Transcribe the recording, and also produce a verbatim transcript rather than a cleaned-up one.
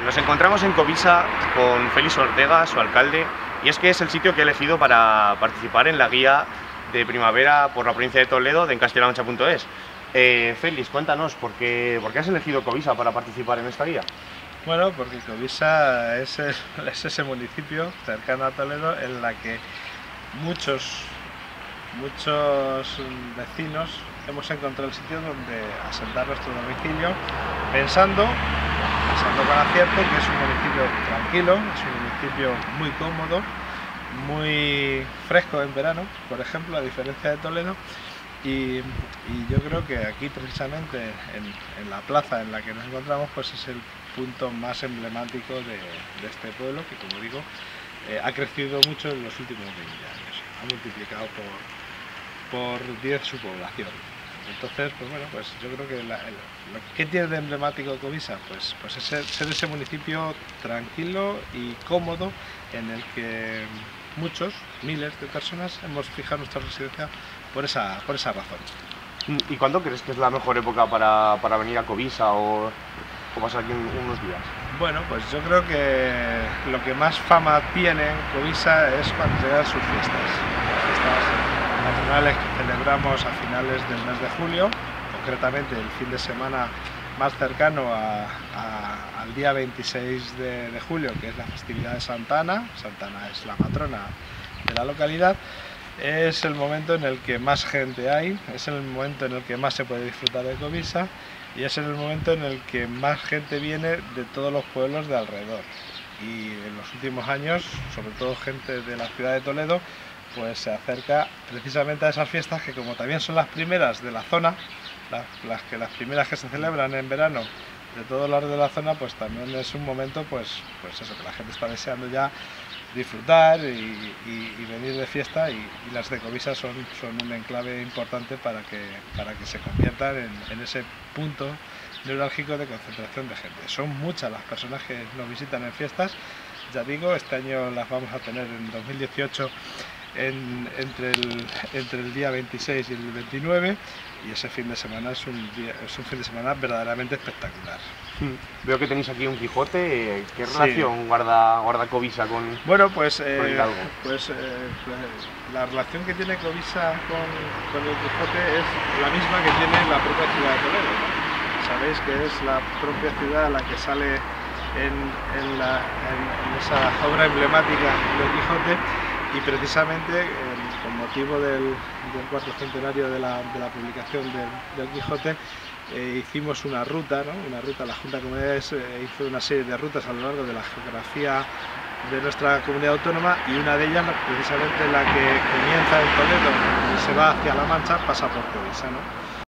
Nos encontramos en Covisa con Félix Ortega, su alcalde, y es que es el sitio que he elegido para participar en la guía de primavera por la provincia de Toledo de encastillamancha punto es. Eh, Félix, cuéntanos, ¿por qué, ¿por qué has elegido Covisa para participar en esta guía? Bueno, porque Covisa es, el, es ese municipio cercano a Toledo en la que muchos, muchos vecinos hemos encontrado el sitio donde asentar nuestro domicilio, pensando, pensando con acierto que es un municipio tranquilo, es un municipio muy cómodo, muy fresco en verano, por ejemplo, a diferencia de Toledo. Y, y yo creo que aquí precisamente en, en la plaza en la que nos encontramos pues es el punto más emblemático de, de este pueblo que, como digo, eh, ha crecido mucho en los últimos veinte años, ha multiplicado por, por diez su población. Entonces, pues bueno, pues yo creo que la, el, lo que tiene de emblemático Covisa, pues, pues es ser, ser ese municipio tranquilo y cómodo en el que muchos, miles de personas hemos fijado nuestra residencia por esa, por esa razón. ¿Y cuándo crees que es la mejor época para, para venir a Covisa o, o pasar aquí unos días? Bueno, pues yo creo que lo que más fama tiene en Covisa es cuando llegan sus fiestas. Las fiestas patronales que celebramos a finales del mes de julio, concretamente el fin de semana más cercano a, a, al día veintiséis de, de julio, que es la festividad de Santa Ana. Santa Ana es la patrona de la localidad. Es el momento en el que más gente hay, es el momento en el que más se puede disfrutar de Covisa y es el momento en el que más gente viene de todos los pueblos de alrededor. Y en los últimos años, sobre todo gente de la ciudad de Toledo, pues se acerca precisamente a esas fiestas que, como también son las primeras de la zona, las, las, que, las primeras que se celebran en verano de todos lados de la zona, pues también es un momento, pues, pues eso, que la gente está deseando ya disfrutar y, y, y venir de fiesta, y, y las de Covisa son, son un enclave importante para que, para que se conviertan en, en ese punto neurálgico de concentración de gente. Son muchas las personas que nos visitan en fiestas, ya digo, este año las vamos a tener en dos mil dieciocho en, entre, el, entre el día veintiséis y el veintinueve, y ese fin de semana es un, día, es un fin de semana verdaderamente espectacular. Hmm. Veo que tenéis aquí un Quijote. ¿Qué relación sí. guarda, guarda Covisa con, bueno, pues, con eh, el Hidalgo? Pues eh, la relación que tiene Covisa con, con el Quijote es la misma que tiene la propia ciudad de Toledo, ¿no? Sabéis que es la propia ciudad la que sale en, en, la, en, en esa obra emblemática del Quijote, y precisamente eh, con motivo del, del cuarto centenario de la, de la publicación del, del Quijote, eh, hicimos una ruta, ¿no? una ruta, la Junta de Comunidades eh, hizo una serie de rutas a lo largo de la geografía de nuestra comunidad autónoma, y una de ellas, precisamente la que comienza en Toledo y se va hacia La Mancha, pasa por Covisa, ¿no?